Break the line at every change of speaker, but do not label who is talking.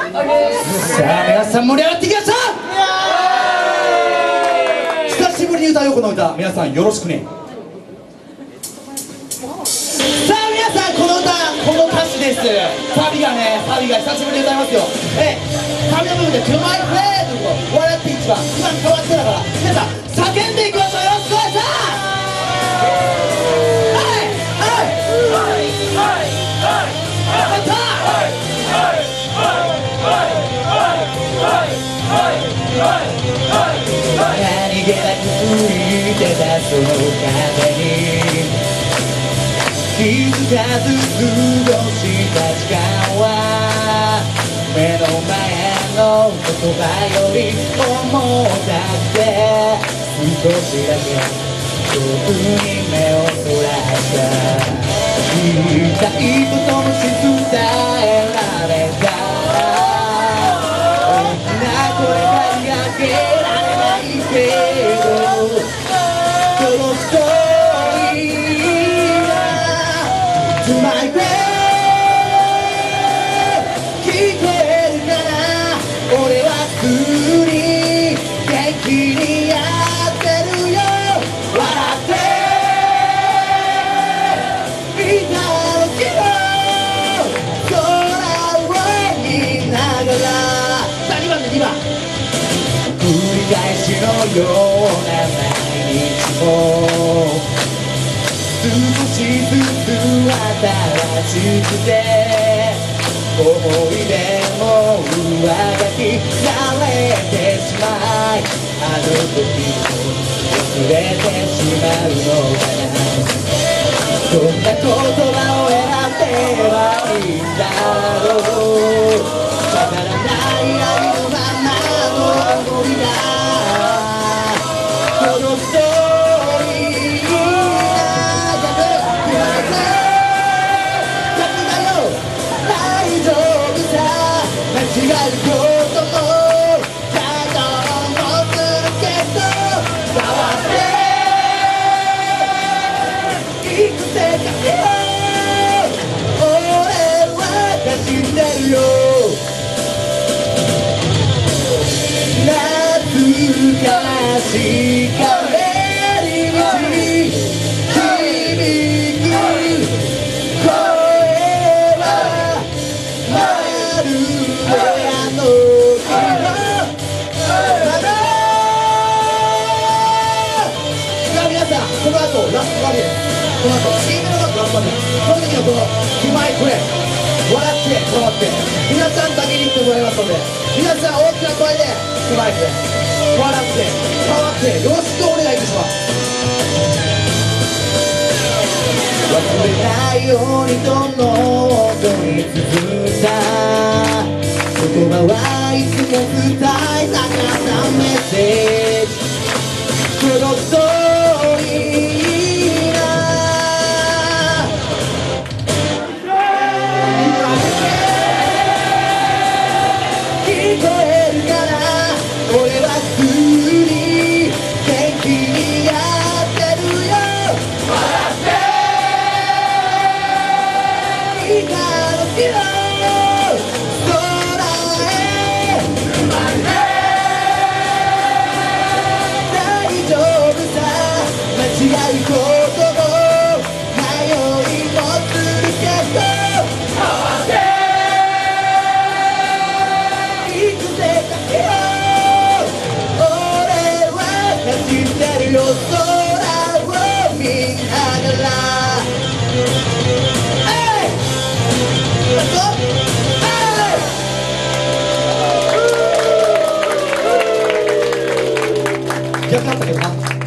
さあ皆さん盛り上がってきました。久しぶりに歌うよこの歌、皆さんよろしくね。さあ皆さん、この歌、この歌詞です。サビが久しぶりに歌いますよ。サビの部分で「To my friend」と笑って一番変わってだから、皆さん叫んでいきましょう。よろしくお願いします。何気なく吹いてたその風に気づかず過ごした時間は目の前の言葉より重たくて少しだけ遠くに目をそらした言いたいことも伝えられた大きな声が上げられないけどこのストーリーは To my friend 聞こえるかな俺は普通に元気にやってるよ笑っていた時の空を見ながらさあ2番で2番繰り返しのような毎日も少しずつ新しくて思い出も上書きされてしまいあの時も忘れてしまうのかなどんな言葉を選べばいいんだろうわからないありのままの思いがこのストーリーが逆だよ大丈夫さ間違うことも可能もするけど変わっていく世界を俺は知ってるよ懐かしか帰り道響く声はまるであの日のまだ皆さんこの後ラストバディこの後 C メロのラストバディその時のこの「うまい声」笑って変わって皆さん先に言ってもらいますので皆さん大きな声でうまい声笑って変わってよろしくお願いいたします忘れないようにと喉に綴った言葉はいつも伝えたかったメッセージこのストーリーが聞こえるかな俺は普通に元気にやってるよ笑っていた時の空へ大丈夫さ間違うことも迷いもするけど変わっていく世界を俺は知ってるよ空を見ながら逆だったけどな。